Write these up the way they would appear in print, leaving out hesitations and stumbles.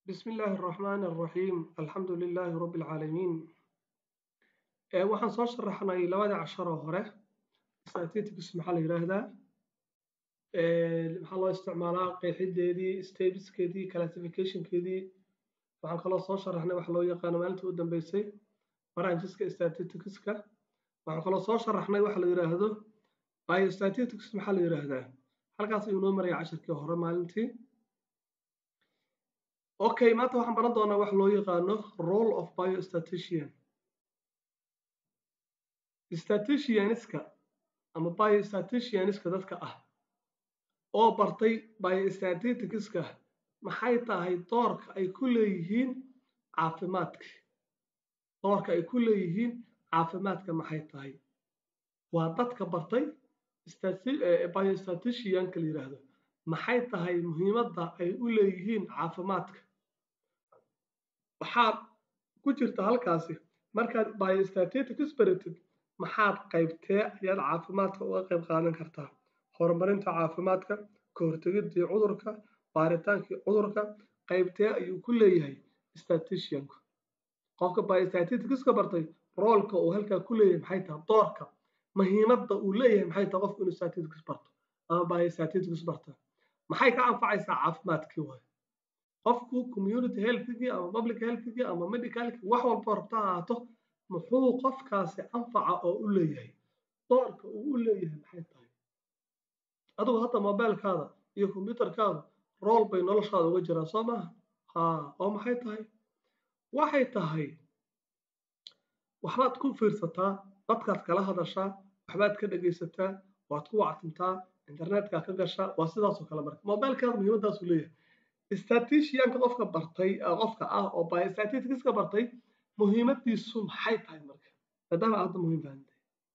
بسم الله الرحمن الرحيم الحمد لله رب العالمين waxaan soo sharaxnay labada casharo hore statistics maxaa la yiraahdaa maxaa loo isticmaalaa qeexideedii statisticskeedii classificationkeedii waxaan kaloo soo sharaxnay wax loo yaqaan maalintii u dambeysay brancheska statisticska waxaan kaloo soo sharaxnay wax la yiraahdo biostatistics maxaa la yiraahdaa halkaas ayuu noo maray casharkii hore maalintii okay maanta waxaan baran doonaa wax loo yaqaano role of biostatistician statisticianska ama biostatisticianska dadka ah oo bartay biostatisticska maxay tahay doorka ay ku leeyihiin caafimaadka maxay tahay waa dadka bartay biostatisticianka la yiraahdo maxay tahay muhiimadda ay u leeyihiin caafimaadka waxaad ku jirta halkaasi markaad biostatistics baratid maxaad qaybtee ayaad caafimaadka uga qayb qaadan kartaa horumarinta caafimaadka ka hortagidda cudurka baaritaankii cudurka qaybtee ayuu ku leeyahay statisticianku qofka biostatisticska bartay roolka uu halkaa ku leeyahay maxay tahay doorka muhiimadda uu leeyahay maxay tahay qofku inuu statistics barto ama biostatistics barto maxay ka anfacaysaa caafimaadkii waay qofku community healthgii ama public healthgii ama medicalkii wax walba rabta ahaato muxuu qofkaasi anfaca oo u leeyahay doorka uu u leeyahay maxay tahay adigu hadda mobilkaada iyo computerkaada rool bay noloshaada uga jiraan soo maaha oo maxay tahay waxay tahay waxbaad ku fiirsataa dadkaad kala hadashaa waxbaad ka dhagaysataa waad ku wactintaa internetka ka gashaa waa sidaas oo kale marka mobilkaada muhiimadaas uu leeyahay statisticianka qofka bartay qofka ah oo biostatisticska bartay muhiimadiisu maxay tahay marka maadaama aad muhiim fahantahay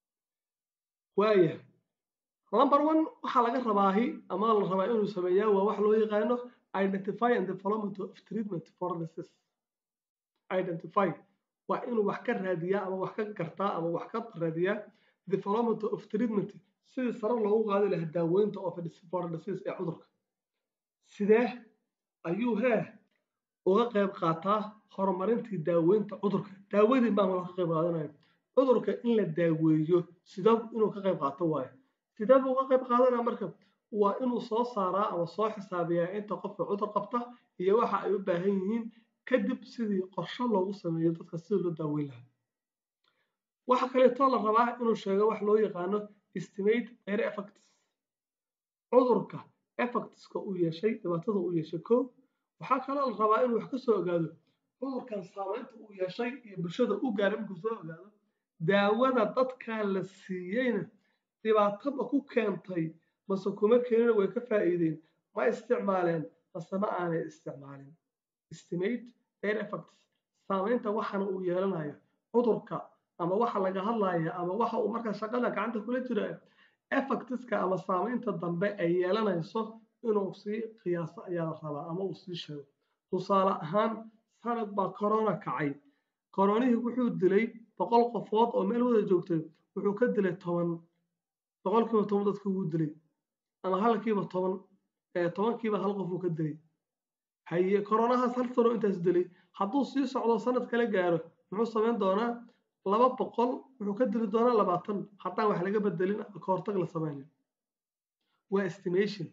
waaya number 1 waxa laga rabaahi ama la rabaa inuu sameeyaa waa wax loo yaqaano identify and development of treatment for disease identify waa inuu wax ka raadiyaa ama wax ka gartaa ama wax ka raadiyaa development of treatment sidii sare loogu qaadi lahaa daaweynta of for disease ee cudurka sidee ayuu uga qayb qaataa horumarintii daaweynta cudurka daawadii baa ka qayb qaadanaya cudurka in la daaweeyo sidoo inuu ka qayb qaato waaye sidoo uu ka qayb qaadanaya marka waa inuu soo saaraa ama soo xisaabiyaa inta qofka cudur qabta iyo waxa ay u baahan yihiin kadib sidii qorshe loogu sameeyo dadka si loo daaweyn lahaa waxa kale oo la rabaa inuu sheego wax loo yaqaano estimate their effects cudurka effectska uu yeeshay dhibaatada uu yeeshay waxaa kaloo la rabaa inuu wax ka soo ogaado cudurkan saameynta uu yeeshay iyo bulshada u gaaray markuu soo ogaado daawada dadka la siiyeyna dhibaatada ku keentay mase kuma keenin way ka faa'iideen ma isticmaaleen mase ma aanay isticmaalin estimate their effects saameynta waxana uu yeelanayo cudurka ama waxa laga hadlayo ama waxa uu markaa shaqada gacanta kula jira effectska ama saameynta dambe ay yeelanayso inuu si qiyaaso ayaa la rabaa ama uu si sheego tusaale ahaan sanad baa corona kacay coronihii wuxuu dilay 100 qofood oo meel wada joogtay wuxuu ka dilay 10 boqolkiiba 10 dadku uu dilay ama halkiiba 10 kiiba hal qof uu ka dilay haye coronahaas hal sano intaas dilay hadduu sii socdo sanad kale gaaro muxuu sameyn doonaa 200 wuxuu ka dili doonaa 20 haddaan wax laga bedelin ka hortag la sameeyo waa estimation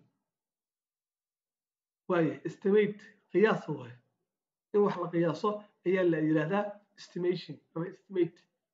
waaye estimate qiyaas waaye in wax la qiyaaso ayaa la yiraahdaa estimation ama estimate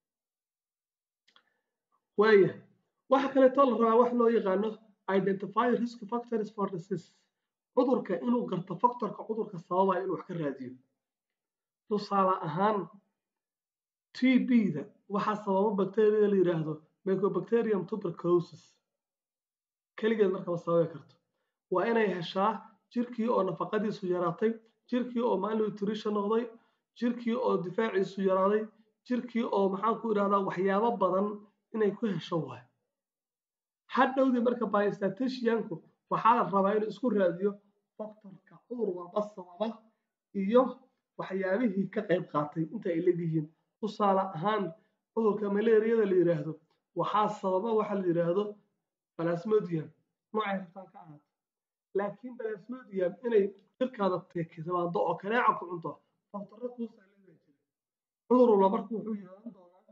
waaye waxa kale oo la rabaa wax loo yaqaano identify risk factors for disease cudurka inuu garto factorka cudurka sababaya inuu wax ka raadiyo tusaale ahaan TB-da waxa sababa bacteria la yiraahdo Mycobacterium tuberculosis kaligeed marka la sababi karto waa inay heshaa jirkii oo nafaqadiisu yaraatay jirkii oo malnutrition noqday jirkii oo difaaciisu yaraaday jirkii oo maxaan ku iraahdaa waxyaabo badan inay ku hesho waay hadhowdii marka biostatisticianku waxa la rabaa inuu isku raadiyo factorka cudur walba sababa iyo waxyaabihii ka qayb qaatay inta ay leeyihiin tusaale ahaan cudurka malaariyada la yiraahdo waxa sababa waxa la yiraahdo plasmodium nooca rabtaan ka ah laakiin plasmodium inay jirkaada timaado oo kaneeca ku cunto faktorro kuu sahlaysa jira cudur walba marka wuxuu yeelan doonaa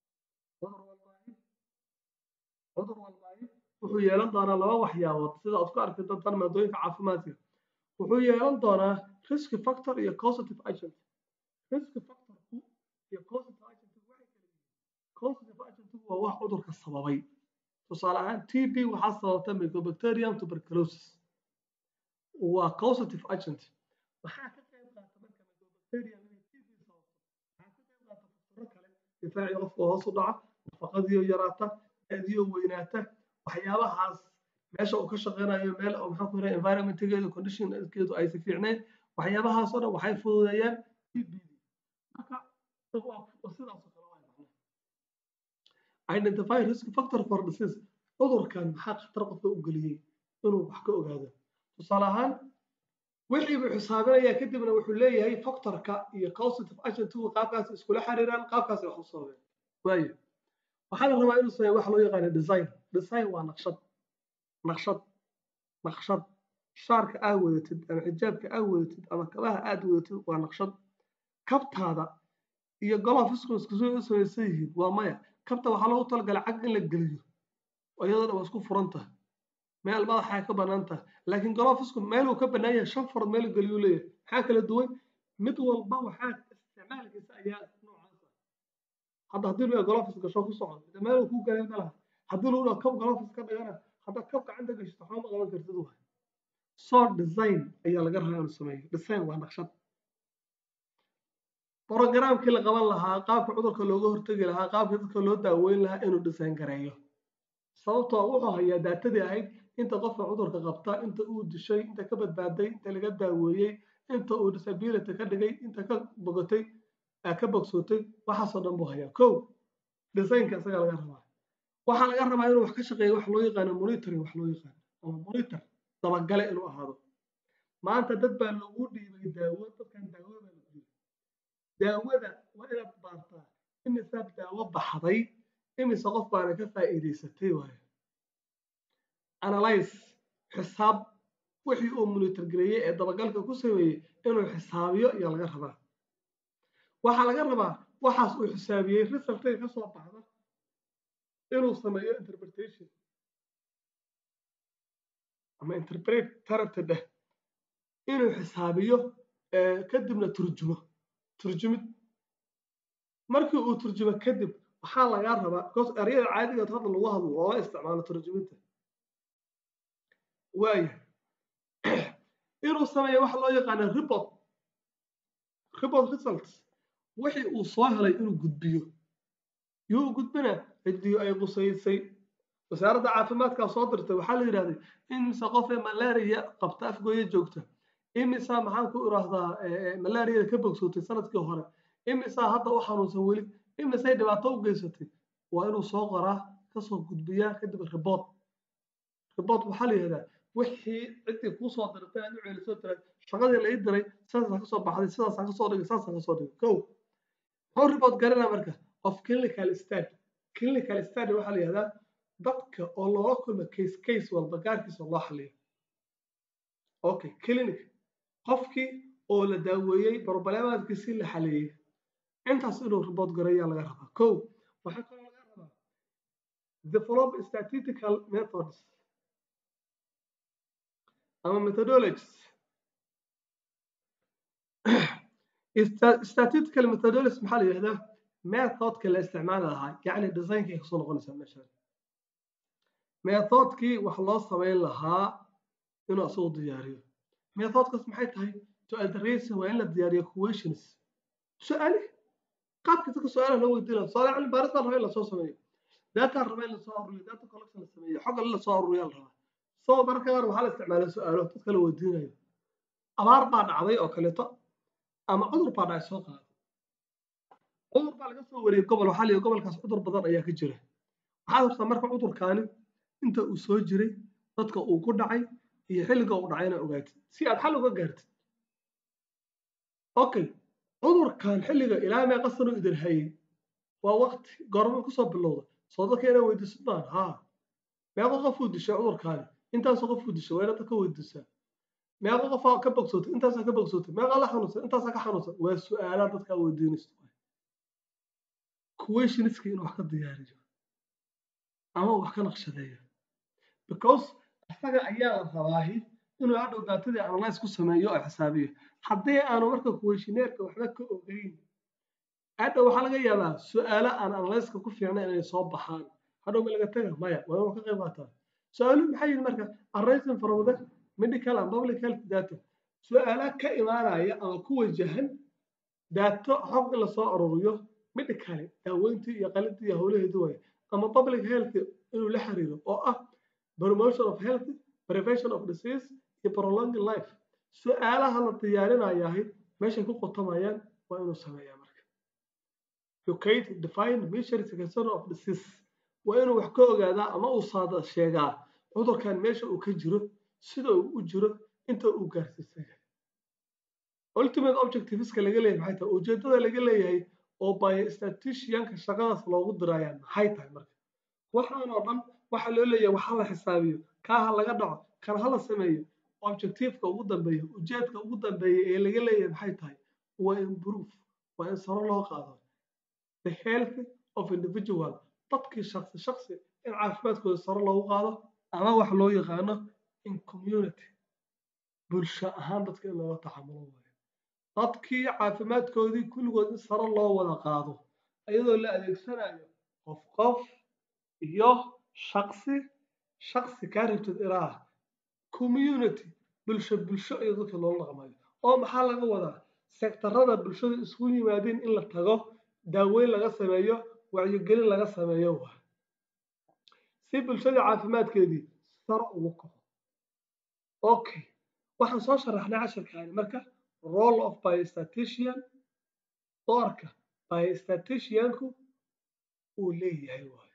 wuxuu yeelan doonaa laba waxyaabood sida aad ku arki doontaan maadooyinka caafimaadka wuxuu yeelan doonaa risk factor iyo causative agent risk factorku iyo causative agent waxay kala yihiin causative agent waa wax cudurka sababay tusaale ahaan TB waxaa sababta Mycobacterium tuberculosis waa causative agent waxaa ka qayb qaata marka Mycobacterium inay TB sababto waxaa ka qayb qaata faktoro kale difaaci qofka hoos u dhaca nafaqadii yaraata aadiyo weynaata waxyaabahaas meesha uu ka shaqeynayo meel oo maxaa ku yiraahdaa environment-geedu condition-geedu ay si fiicneen waxyaabahaas oo dhan waxay fududeeyaan TB marka sidaas oo kale waa identify risk factor for disease cudurkan maxaa khatar qofka u geliyay inuu wax ka ogaado tusaale ahaan wixii uu xisaabinaya kadibna wuxuu leeyahay factorka iyo causative agent uu qaabkaas iskula xiriiraan qaabkaas wax u sababay waayo waxaa la rabaa inuu sameeyo wax loo yaqaan design waa naqshad shaarka aad wadatid ama xijaabka aad wadatid ama kabaha aad wadatid waa naqshad kabtaada iyo golofisku isku soo samaysan yihiin waa maya kabta waxaa loogu talagalay cag in la geliyo iyadoo waa isku furan tahay meel madaxa ka banaan tahay laakiin golofisku meel uu ka banaan yahay shan far meel geliyo leeyahay maxaa kala duwan mid walba waxaa isticmaalkiisa ayaa noocaas hadda haddii uu golofis gasho ku socdo meel uu ku galay malaha haddii uu kab golofis ka dhigana hadda kab gacanta gashto waxba ma qaban kartid waa soo design ayaa laga rabaa inuu sameeyo design waa naqshad programkii la qaban lahaa qaabka cudurka looga hortagi lahaa qaabka dadka loo daaweyn lahaa inuu design gareeyo sababtoo wuxuu hayaa daatadii ahayd inta qofka cudurka qabta inta uu dishay inta ka badbaaday inta laga daaweeyey inta uu disability ka dhigay inta ka bogatay ka bogsootay waxaasoo dhan buu hayaa kow designka isaga laga rabaa waxaa laga rabaa inuu wax ka shaqeeyo wax loo yaqaano monitoring wax loo yaqaano ama monitor dabagale inuu ahaado maanta dad baa lagu dhiibay daawo dadkan daawo baa lagu dhiibay daawada waa inaad baartaa imise daawo baxday imise qof baana ka faa'iidaysatay waaye analyze xisaab wixii uu monitor gareeyay ee dabagalka ku sameeyey inuu xisaabiyo ayaa laga rabaa waxaa laga rabaa waxaas uu xisaabiyey resultay ka soo baxda inuu sameeyo interpretation ama interpret therapy dheh inuu xisaabiyo kadibna turjumid markii uu turjumo kadib waxaa laga rabaa because erayada caadiga ah hadda lagu hadlo oo isticmaalo turjuminta waayo inuu sameeyo wax loo yaqaan report results wixii uu soo helay inuu gudbiyo yuu gudbina cidii ay qusaysay wasaaradda caafimaadka soo dirtay waxaa la yiraahday in mise qof malaria qabta afgooyo joogta imisa maxaan ku iraahdaa malaria ka bogsootay sanadkii hore imisa hadda u xanuunsan weli imisa dhibaato u geysatay waa inuu soo qoraa ka soo gudbiyaa kadib report waxaa la yiraahdaa wixii cidii ku soo dirtay aad u ceeliso tiray shaqadii la ii diray saas ka soo baxday sidaas ka soo dhigay saas ka soo dhigay kow how report garana marka of clinical study waxaa la yiraahdaa dadka oo loo kulma case walba gaarkiisa loo xaliyo okay clinic qofkii oo la daaweeyay problemaadkiisii la xaliyay intaas inuu report gareeyaa laga rabaa kow waxaa kaloo laga rabaa develop statistical methods ama methodologies statistical methodologies maxaa la yiraahdaa methodka la isticmaali lahaa yacni designkii ka soo noqonaysa meesha methodkii wax loo sameyn lahaa inuu asoo diyaariyo methodkaas maxay tahay to address waa in la diyaariyo questions su'aali qaabka dadka su'aalaha loo weydiinayo su'aalaha cilmi baaris baa la rabaa in la soo sameeyo data rabaa in la soo ururiyo data collection la sameeyo xog la soo ururiyo la rabaa soo marka qaar waxaa la isticmaalaa su'aalo dadka la weydiinayo abaar baa dhacday oo kaleeto ama cudur baa dhacay soo qaado cudur baa laga soo wariyay gobol waxaa la yidhi gobolkaas cudur badan ayaa ka jira waxaad rabtaa marka cudurkaani inta uu soo jiray dadka uu ku dhacay iyo xilliga uu dhacayna ogaatid si aad xal uga gaartid okay cudurkan xilliga ilaa meeqa sano idin hayay waa waqti goorma ku soo bilowda soo dadka inay weydiisadaan haa meeqa qof uu dishay cudurkaani intaasoo qof ku disho waa inaad ka weydiisaa meeqa qof ka bogsootay intaasaa ka bogsootay meeqa la xanuunsan intaasaa ka xanuunsan waa su'aalaha dadka weydiinayso questioniska inuu wax ka diyaariyo ama wax ka naqshadeeyo because asaga ayaa la rabaahi inuu hadhow daatadii analyze ku sameeyo oo xisaabiyo haddii aanu marka questionnaire-ka waxba ka ogeyn hadhow waxaa laga yaabaa su'aalo aan analyze-ka ku fiicnayn inay soo baxaan hadhow ma laga taga maya waa inuu ka qayb qaataa su'aaluhu maxay yihiin marka arising from the medical and public health data su'aalaha ka imaanaya ama ku wajahan daato xog in lasoo ururiyo medical daaweyntii iyo qalidii iyo howlaheedu way ama public health inuu la xiriiro oo ah promotion of health prevention of disease iyo prolonging life su'aalaha la diyaarinayahay meeshay ku qotamayaan waa inuu sameeyaa marka locate define measure sequence of disease waa inuu wax ka ogaadaa ama uu saada sheegaa cudurkan meesha uu ka jiro sida uu u jiro inta uu gaarsiisay ultimate objectiveska laga leeyahay maxay tahay ujeedada laga leeyahay oo biostatisticianka shaqadaas loogu dirayaan maxay tahay marka waxaan oo dhan waxa loo leeyahay waxa la xisaabiyo kaaha laga dhaco kan hala sameeyo objectiveka ugu dambeeyo ujeedka ugu dambeeya ee laga leeyahay maxay tahay waa improve waa in sare loo qaado the health of individual dadkii shakhsi in caafimaadkooda sare loogu qaado ama wax loo yaqaano in community bulsho ahaan dadka in loola tacamulo waayo dadkii caafimaadkoodii kulligood in sare loo wada qaado iyadoo la adeegsanayo qof iyo shakhsi kaa rabtid ilaa community bulsho iyo dadka loola dhaqmayo oo maxaa laga wadaa sektarada bulshada isugu yimaadeen in la tago daaweyn laga sameeyo wacyigelin laga sameeyo waa si bulshada caafimaadkeedii sare ugu kaco okay waxaan soo sharaxnay casharkaani marka role of biostatistician doorka biostatisticianku uu leeyahay waayo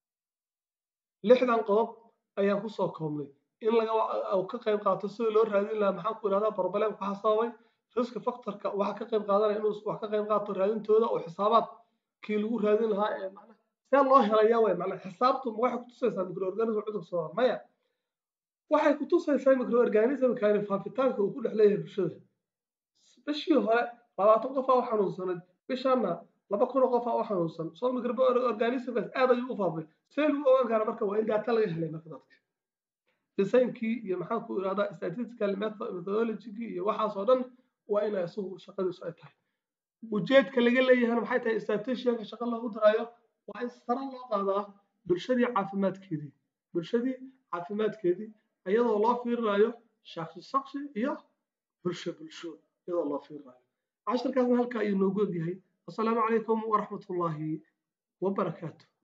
6 qodob ayaan ku soo koobnay in laga ka qayb qaato si loo raadin lahaa maxaan ku iraahdaa problem ku xasaabay risk factor-ka waxa ka qayb qaadanaya inuu wax ka qayb qaato raadintooda oo xisaabaadkii lagu raadin lahaa ee macnaha see loo helayaa way macnaha xisaabtu waxay ku tusaysaa microorganism cudur soo maya waxay ku tusaysaa microorganism-kaani faafitaanka uu ku dhex leeyahay bulshada bishii hore 20 qof oo xanuunsanay bishaana 200 qof oo xanuunsan soo microorganism-kaas aad ayuu u faafay see lagu ogaan karaa marka waa in data laga helay marka dadka designkii iyo maxaan ku iraahdaa statistical methodology iyo waxaas oo dhan waa in ay isugu shaqadiisu ay tahay ujeedka laga leeyahay maxay tahay statisticianka shaqo lagu darayo waa in sare loo qaadaa bulshadii caafimaadkeedii iyadoo loo fiirinayo shakhsi iyo bulsho iyadoo loo fiirinayo casharkaasna halka ayuu noogu ogyahay assalaamu calaykum waraxmatullaahi wabarakaatuh